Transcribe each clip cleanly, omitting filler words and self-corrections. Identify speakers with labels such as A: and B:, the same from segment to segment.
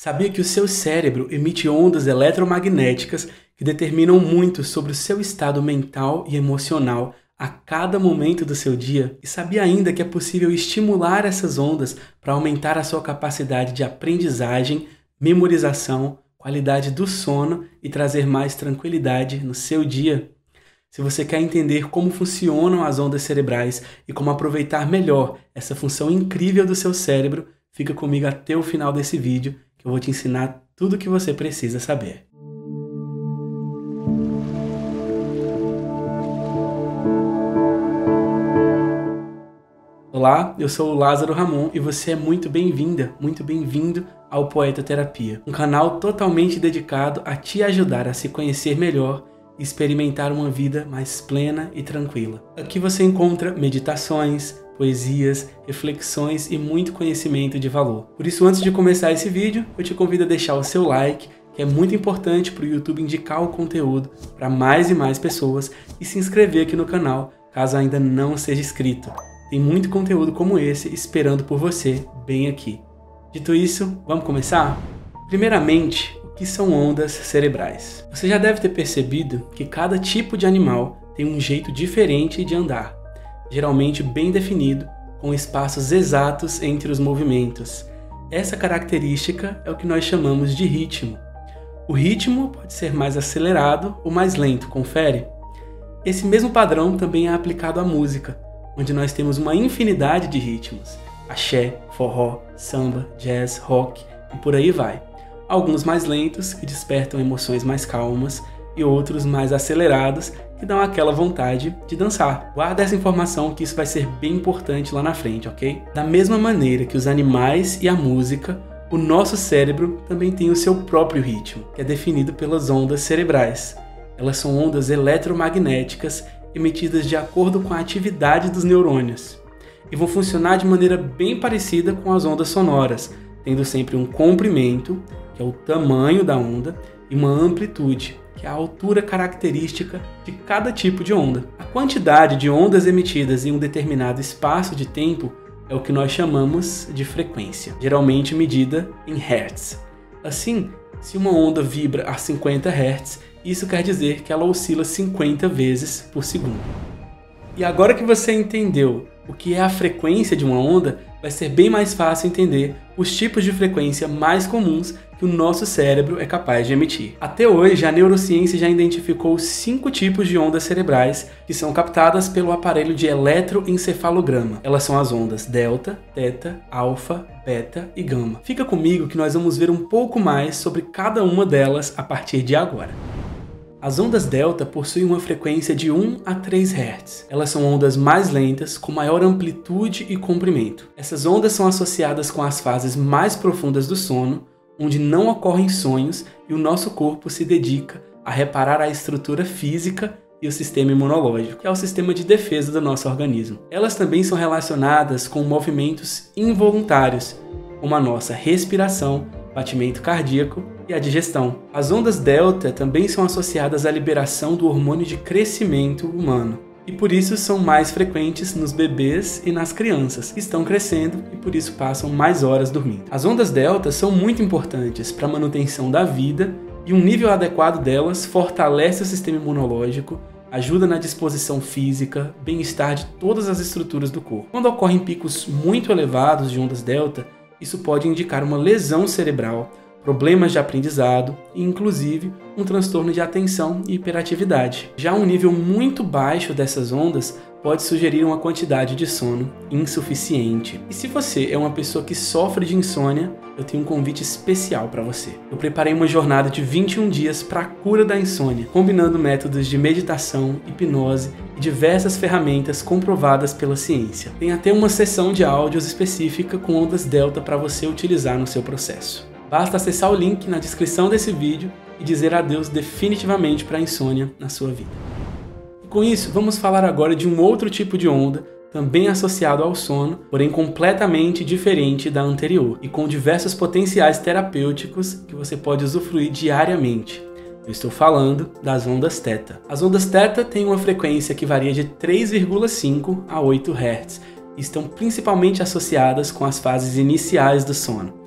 A: Sabia que o seu cérebro emite ondas eletromagnéticas que determinam muito sobre o seu estado mental e emocional a cada momento do seu dia? E sabia ainda que é possível estimular essas ondas para aumentar a sua capacidade de aprendizagem, memorização, qualidade do sono e trazer mais tranquilidade no seu dia? Se você quer entender como funcionam as ondas cerebrais e como aproveitar melhor essa função incrível do seu cérebro, fica comigo até o final desse vídeo, que eu vou te ensinar tudo o que você precisa saber. Olá, eu sou o Lázaro Ramon e você é muito bem-vinda, muito bem-vindo ao Poeta Terapia, um canal totalmente dedicado a te ajudar a se conhecer melhor e experimentar uma vida mais plena e tranquila. Aqui você encontra meditações, poesias, reflexões e muito conhecimento de valor. Por isso, antes de começar esse vídeo, eu te convido a deixar o seu like, que é muito importante para o YouTube indicar o conteúdo para mais e mais pessoas, e se inscrever aqui no canal, caso ainda não seja inscrito. Tem muito conteúdo como esse esperando por você bem aqui. Dito isso, vamos começar? Primeiramente, o que são ondas cerebrais? Você já deve ter percebido que cada tipo de animal tem um jeito diferente de andar, geralmente bem definido, com espaços exatos entre os movimentos. Essa característica é o que nós chamamos de ritmo. O ritmo pode ser mais acelerado ou mais lento, confere? Esse mesmo padrão também é aplicado à música, onde nós temos uma infinidade de ritmos: axé, forró, samba, jazz, rock e por aí vai. Alguns mais lentos, que despertam emoções mais calmas, e outros mais acelerados, que dão aquela vontade de dançar. Guarda essa informação, que isso vai ser bem importante lá na frente, ok? Da mesma maneira que os animais e a música, o nosso cérebro também tem o seu próprio ritmo, que é definido pelas ondas cerebrais. Elas são ondas eletromagnéticas emitidas de acordo com a atividade dos neurônios, e vão funcionar de maneira bem parecida com as ondas sonoras, tendo sempre um comprimento, que é o tamanho da onda, e uma amplitude, que é a altura característica de cada tipo de onda. A quantidade de ondas emitidas em um determinado espaço de tempo é o que nós chamamos de frequência, geralmente medida em Hz. Assim, se uma onda vibra a 50 Hz, isso quer dizer que ela oscila 50 vezes por segundo. E agora que você entendeu o que é a frequência de uma onda, vai ser bem mais fácil entender os tipos de frequência mais comuns que o nosso cérebro é capaz de emitir. Até hoje, a neurociência já identificou 5 tipos de ondas cerebrais que são captadas pelo aparelho de eletroencefalograma. Elas são as ondas delta, teta, alfa, beta e gama. Fica comigo que nós vamos ver um pouco mais sobre cada uma delas a partir de agora. As ondas delta possuem uma frequência de 1 a 3 Hz. Elas são ondas mais lentas, com maior amplitude e comprimento. Essas ondas são associadas com as fases mais profundas do sono, onde não ocorrem sonhos e o nosso corpo se dedica a reparar a estrutura física e o sistema imunológico, que é o sistema de defesa do nosso organismo. Elas também são relacionadas com movimentos involuntários, como a nossa respiração, batimento cardíaco e a digestão. As ondas delta também são associadas à liberação do hormônio de crescimento humano, e por isso são mais frequentes nos bebês e nas crianças que estão crescendo e por isso passam mais horas dormindo. As ondas delta são muito importantes para a manutenção da vida, e um nível adequado delas fortalece o sistema imunológico, ajuda na disposição física, bem-estar de todas as estruturas do corpo. Quando ocorrem picos muito elevados de ondas delta, isso pode indicar uma lesão cerebral, problemas de aprendizado e, inclusive, um transtorno de atenção e hiperatividade. Já um nível muito baixo dessas ondas pode sugerir uma quantidade de sono insuficiente. E se você é uma pessoa que sofre de insônia, eu tenho um convite especial para você. Eu preparei uma jornada de 21 dias para a cura da insônia, combinando métodos de meditação, hipnose e diversas ferramentas comprovadas pela ciência. Tem até uma sessão de áudios específica com ondas delta para você utilizar no seu processo. Basta acessar o link na descrição desse vídeo e dizer adeus definitivamente para a insônia na sua vida. E com isso, vamos falar agora de um outro tipo de onda, também associado ao sono, porém completamente diferente da anterior, e com diversos potenciais terapêuticos que você pode usufruir diariamente. Eu estou falando das ondas θ. As ondas θ têm uma frequência que varia de 3,5 a 8 Hz e estão principalmente associadas com as fases iniciais do sono. A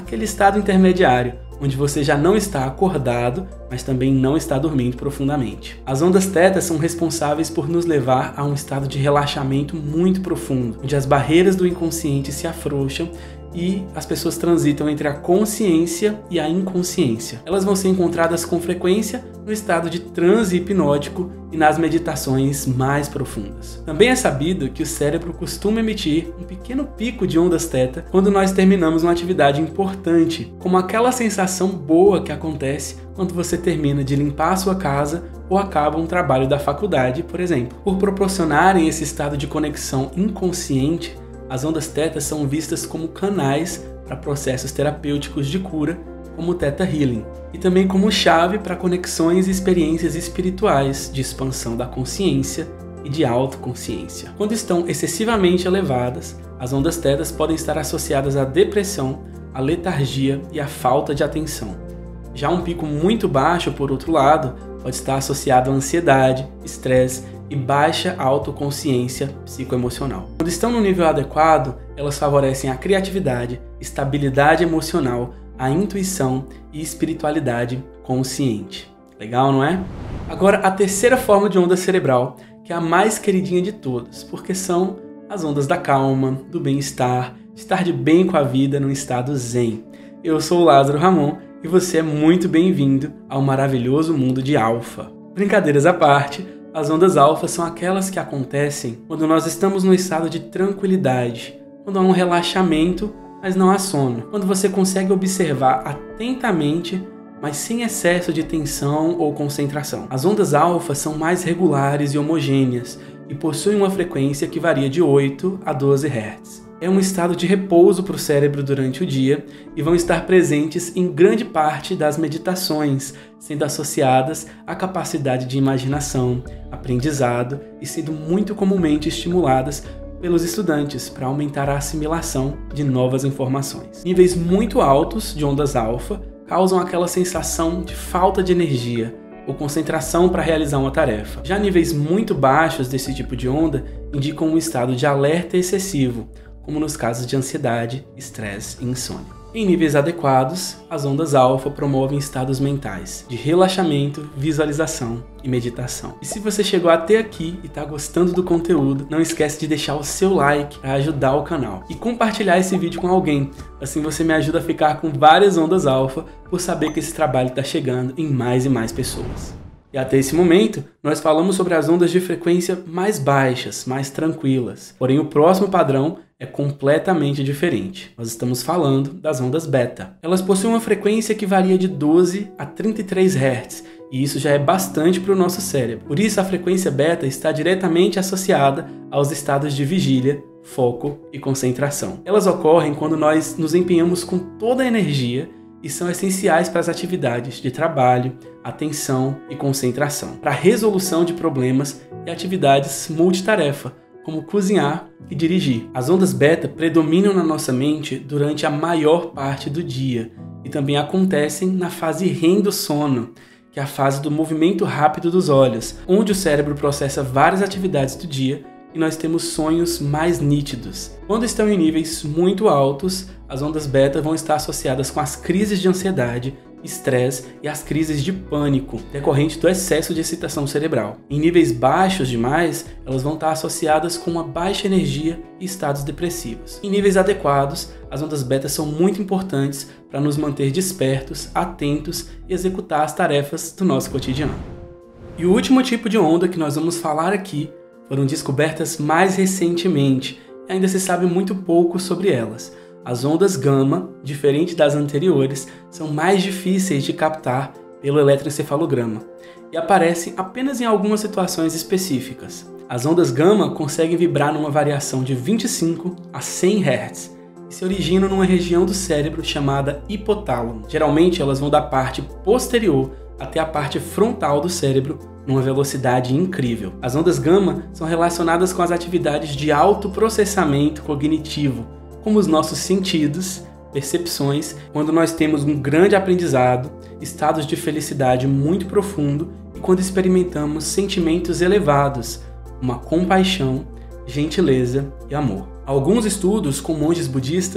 A: aquele estado intermediário, onde você já não está acordado, mas também não está dormindo profundamente. As ondas θ são responsáveis por nos levar a um estado de relaxamento muito profundo, onde as barreiras do inconsciente se afrouxam e as pessoas transitam entre a consciência e a inconsciência. Elas vão ser encontradas com frequência no estado de transe hipnótico e nas meditações mais profundas. Também é sabido que o cérebro costuma emitir um pequeno pico de ondas θ quando nós terminamos uma atividade importante, como aquela sensação boa que acontece quando você termina de limpar a sua casa ou acaba um trabalho da faculdade, por exemplo. Por proporcionarem esse estado de conexão inconsciente, as ondas θ são vistas como canais para processos terapêuticos de cura, como o Theta Healing, e também como chave para conexões e experiências espirituais de expansão da consciência e de autoconsciência. Quando estão excessivamente elevadas, as ondas θ podem estar associadas à depressão, à letargia e à falta de atenção. Já um pico muito baixo, por outro lado, pode estar associado à ansiedade, estresse e baixa autoconsciência psicoemocional. Quando estão no nível adequado, elas favorecem a criatividade, estabilidade emocional, a intuição e espiritualidade consciente. Legal, não é? Agora, a terceira forma de onda cerebral, que é a mais queridinha de todas, porque são as ondas da calma, do bem-estar, de estar de bem com a vida num estado zen. Eu sou o Lázaro Ramon e você é muito bem-vindo ao maravilhoso mundo de alfa. Brincadeiras à parte, as ondas alfa são aquelas que acontecem quando nós estamos no estado de tranquilidade, quando há um relaxamento, mas não há sono, quando você consegue observar atentamente, mas sem excesso de tensão ou concentração. As ondas alfa são mais regulares e homogêneas e possuem uma frequência que varia de 8 a 12 Hz. É um estado de repouso para o cérebro durante o dia e vão estar presentes em grande parte das meditações, sendo associadas à capacidade de imaginação, aprendizado e sendo muito comumente estimuladas pelos estudantes para aumentar a assimilação de novas informações. Níveis muito altos de ondas alfa causam aquela sensação de falta de energia ou concentração para realizar uma tarefa. Já níveis muito baixos desse tipo de onda indicam um estado de alerta excessivo, como nos casos de ansiedade, estresse e insônia. Em níveis adequados, as ondas alfa promovem estados mentais de relaxamento, visualização e meditação. E se você chegou até aqui e está gostando do conteúdo, não esquece de deixar o seu like para ajudar o canal e compartilhar esse vídeo com alguém. Assim você me ajuda a ficar com várias ondas alfa por saber que esse trabalho está chegando em mais e mais pessoas. E até esse momento, nós falamos sobre as ondas de frequência mais baixas, mais tranquilas. Porém, o próximo padrão é completamente diferente. Nós estamos falando das ondas beta. Elas possuem uma frequência que varia de 12 a 33 Hz, e isso já é bastante para o nosso cérebro. Por isso, a frequência beta está diretamente associada aos estados de vigília, foco e concentração. Elas ocorrem quando nós nos empenhamos com toda a energia e são essenciais para as atividades de trabalho, atenção e concentração, para a resolução de problemas e atividades multitarefa, como cozinhar e dirigir. As ondas beta predominam na nossa mente durante a maior parte do dia e também acontecem na fase REM do sono, que é a fase do movimento rápido dos olhos, onde o cérebro processa várias atividades do dia e nós temos sonhos mais nítidos. Quando estão em níveis muito altos, as ondas beta vão estar associadas com as crises de ansiedade, estresse e as crises de pânico, decorrente do excesso de excitação cerebral. Em níveis baixos demais, elas vão estar associadas com uma baixa energia e estados depressivos. Em níveis adequados, as ondas beta são muito importantes para nos manter despertos, atentos e executar as tarefas do nosso cotidiano. E o último tipo de onda que nós vamos falar aqui foram descobertas mais recentemente e ainda se sabe muito pouco sobre elas. As ondas gama, diferente das anteriores, são mais difíceis de captar pelo eletroencefalograma e aparecem apenas em algumas situações específicas. As ondas gama conseguem vibrar numa variação de 25 a 100 Hz e se originam numa região do cérebro chamada hipotálamo. Geralmente elas vão da parte posterior até a parte frontal do cérebro numa velocidade incrível. As ondas gama são relacionadas com as atividades de autoprocessamento cognitivo, como os nossos sentidos, percepções, quando nós temos um grande aprendizado, estados de felicidade muito profundo e quando experimentamos sentimentos elevados, uma compaixão, gentileza e amor. Alguns estudos com monges budistas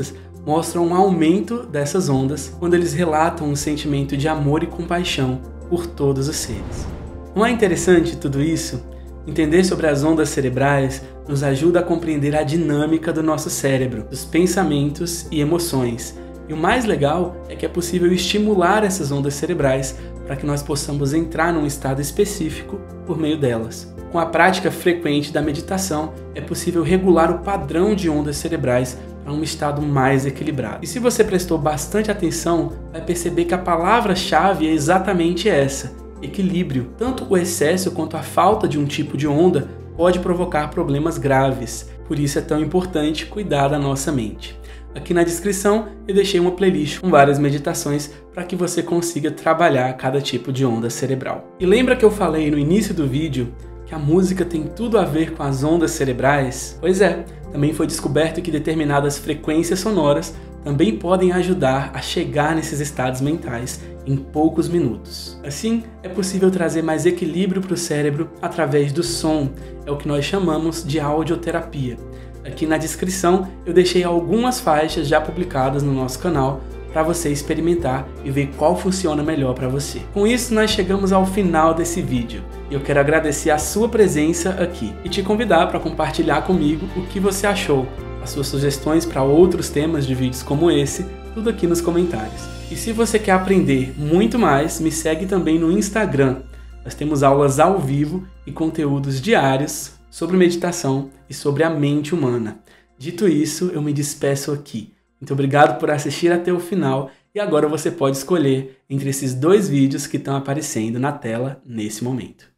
A: mostram um aumento dessas ondas quando eles relatam um sentimento de amor e compaixão por todos os seres. Não é interessante tudo isso? Entender sobre as ondas cerebrais nos ajuda a compreender a dinâmica do nosso cérebro, dos pensamentos e emoções. E o mais legal é que é possível estimular essas ondas cerebrais para que nós possamos entrar num estado específico por meio delas. Com a prática frequente da meditação, é possível regular o padrão de ondas cerebrais para um estado mais equilibrado. E se você prestou bastante atenção, vai perceber que a palavra-chave é exatamente essa: equilíbrio. Tanto o excesso quanto a falta de um tipo de onda pode provocar problemas graves. Por isso é tão importante cuidar da nossa mente. Aqui na descrição eu deixei uma playlist com várias meditações para que você consiga trabalhar cada tipo de onda cerebral. E lembra que eu falei no início do vídeo que a música tem tudo a ver com as ondas cerebrais? Pois é, também foi descoberto que determinadas frequências sonoras também podem ajudar a chegar nesses estados mentais em poucos minutos. Assim, é possível trazer mais equilíbrio para o cérebro através do som, é o que nós chamamos de audioterapia. Aqui na descrição eu deixei algumas faixas já publicadas no nosso canal para você experimentar e ver qual funciona melhor para você. Com isso, nós chegamos ao final desse vídeo. E eu quero agradecer a sua presença aqui e te convidar para compartilhar comigo o que você achou, as suas sugestões para outros temas de vídeos como esse, tudo aqui nos comentários. E se você quer aprender muito mais, me segue também no Instagram. Nós temos aulas ao vivo e conteúdos diários sobre meditação e sobre a mente humana. Dito isso, eu me despeço aqui. Muito obrigado por assistir até o final e agora você pode escolher entre esses 2 vídeos que estão aparecendo na tela nesse momento.